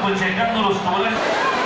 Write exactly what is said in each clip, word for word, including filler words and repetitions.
pues checando los toboganes.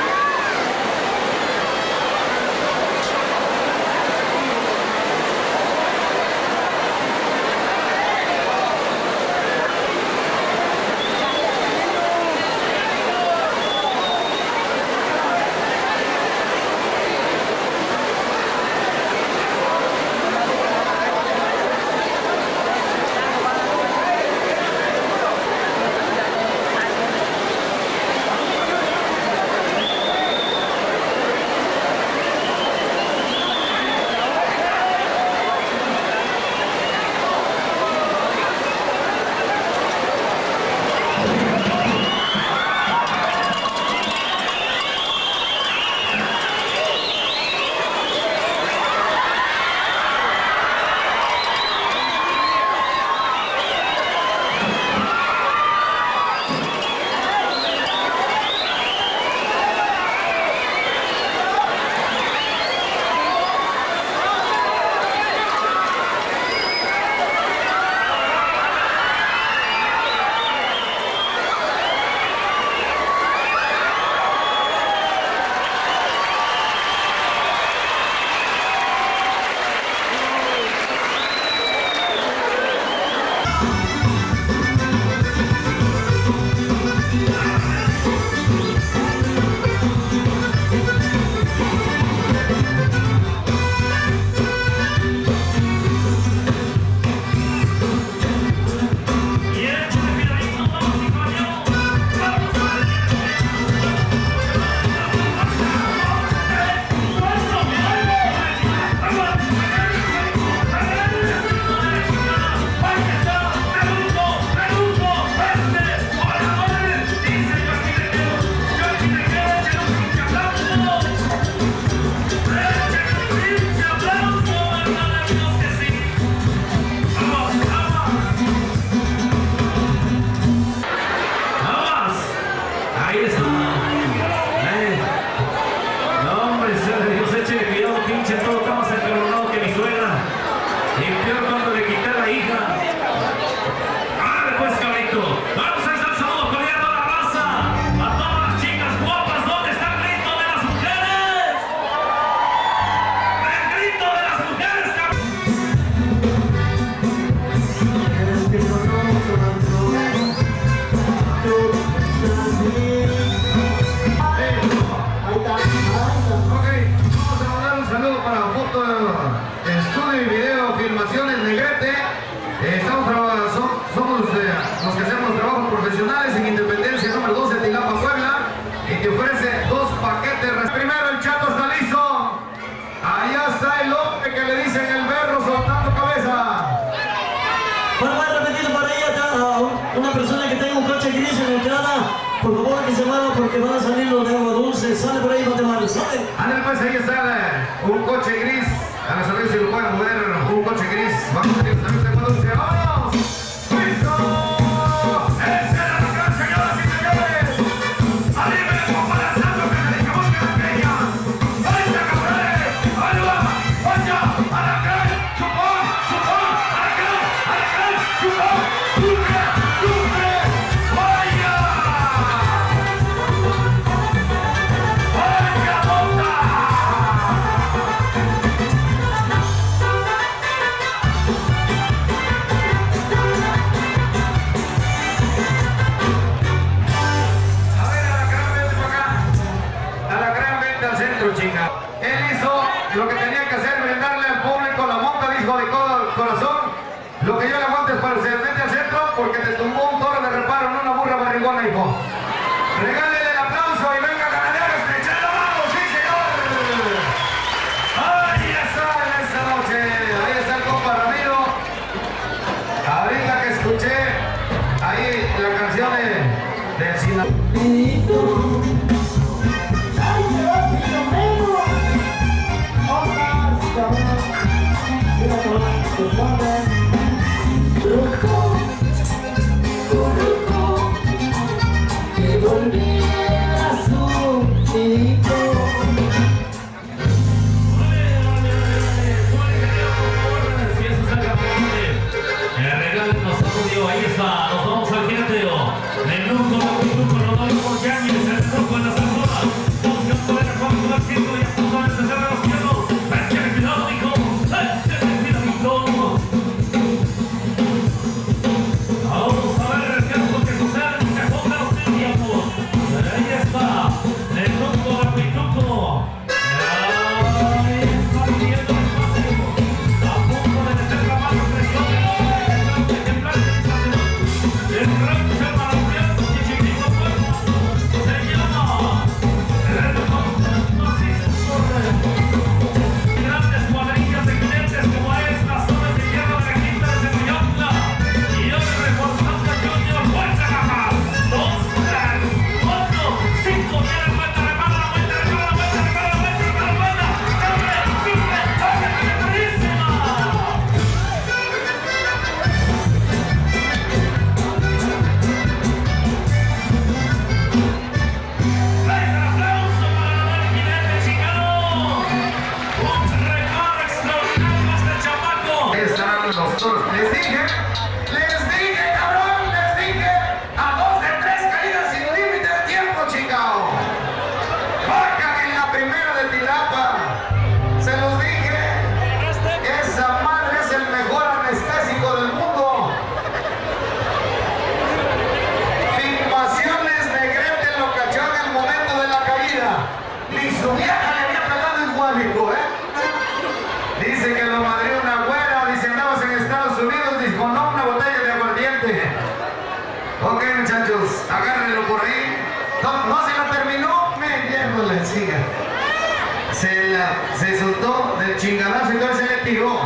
Por favor, que se mueva porque van a salir los de agua dulce. Sale por ahí, no te mares, sale. Ándale, pues ahí está un coche gris. A la salida si lo pueden mover, un coche gris. Vamos a salir de agua dulce. ¡Vámonos! ¡Listo! ¡Esa era la gran, señoras y señores! ¡Ahí venimos para el santo que le dijimos que la quería! ¡Ahí está, cabrones! ¡Ahí va! ¡Vaya! ¡A la gran! ¡Chupón! ¡Chupón! ¡A la gran! ¡A la gran! ¡Chupón! ¡Dulce! ¡Dulce! ¡Vaya! Chica. Él hizo lo que tenía que hacer, brindarle al público la monta, dijo de corazón. Lo que yo le aguanto es para usted. Vete al centro porque te tumbó un toro de reparo, no una burra barrigona, hijo. Regálele el aplauso y venga, ganaderos, echen la mano, sí, señor. Ahí está en esta noche. Ahí está el compa Ramiro. Ahorita que escuché ahí la canción de, del Sinaloa. Ahí está, nos vamos al gimnasio. Les dije, les dije, cabrón, les dije, a dos de tres caídas sin límite de tiempo, chingao. Bajan en la primera de Tilapa. Se los dije, esa madre es el mejor anestésico del mundo. Filmaciones Negrete lo cachó en el momento de la caída. Ni su vieja le había pegado igual, hijo, ¿eh? Dice que lo madrió una güera. Estados Unidos disponó una botella de aguardiente. Ok, muchachos, agárrenlo por ahí. No, no se la terminó, me llevo la siga. Se la, se soltó del chingadazo y entonces se le tiró.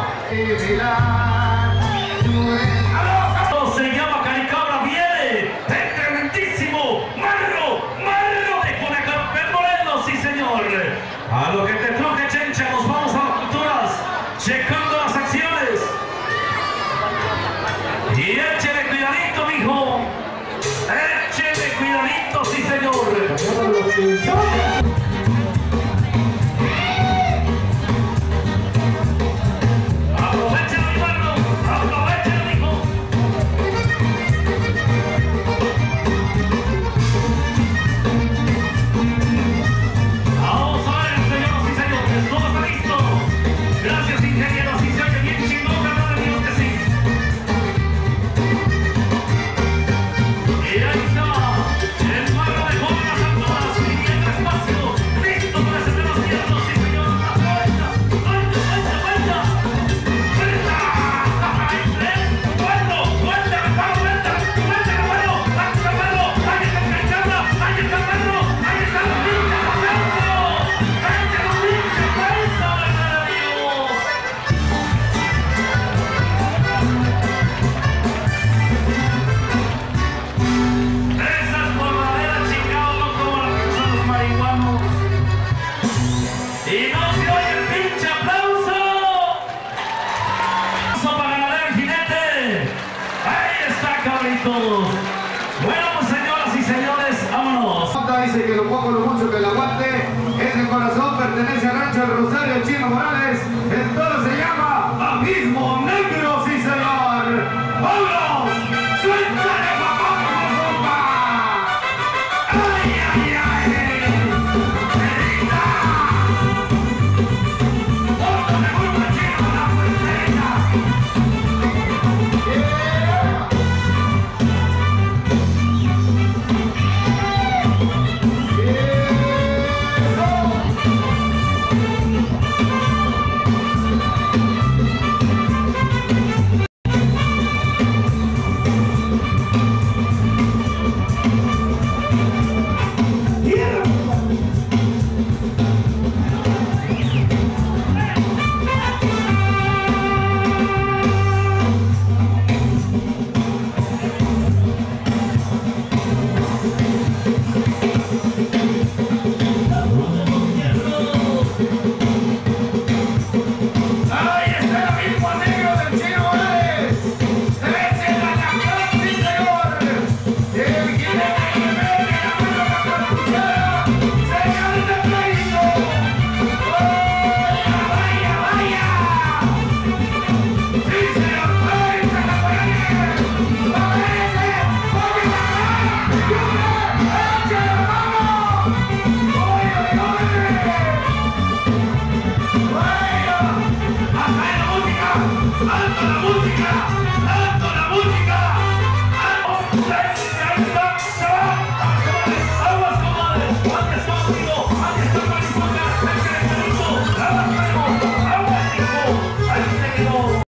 Se llama Caricabra, viene el tremendísimo Marro, Marro de Conecapel Moreno, sí señor. A lo que te truje, Chencha, nos vamos a las culturas, checando las acciones. Y échele cuidadito, mijo. Échele cuidadito, sí, señor. Aprovecha, mi barro. Aprovecha, mijo. Vamos a ver, señoras y señores. Todo está listo. Gracias, ingenieros. Y se oye bien chingón, verdad de Dios que sí. Y ahí está, el Marro de Joven las alturas, pidiendo espacio, listo para encender los piernos, sí señor, vuelta, vuelta, vuelta, vuelta, vuelta, hay tres, vuelta, vuelta, reparo, vuelta, vuelta, reparo, aquí está el Marro, ahí está el Caricabra, ahí está el Marro, ahí está la pincha, aplauso, ahí está la pincha, aplauso, verdad de Dios. Esas borraderas, chingado, no como las que usan los marihuanos. Y no se oye el pinche aplauso. Aplauso para ganar el jinete. Ahí está, cabritos. Bueno, pues señoras y señores, vámonos. Dice que lo poco, lo mucho que el aguante es el corazón, pertenece al rancho del Rosario Chino Morales. El toro se llama Abismo Negro, sí señor. ¡Vámonos! ¡Suéltale, papá, papá! ¡Ay, ay, ay! ¡Perita! ¡Póngale mucho chino a la puerterita! ¡Yeah! música.